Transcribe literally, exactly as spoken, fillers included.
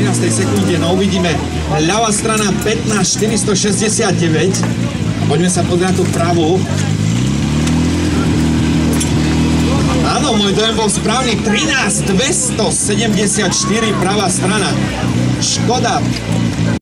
trinásť sekunde, no uvidíme. Ľavá strana pätnásť štyristošesťdesiatdeväť. Poďme sa pozrieť na tú pravú. Áno, môj dojem bol správny. trinásť dvestosedemdesiatštyri pravá strana. Škoda.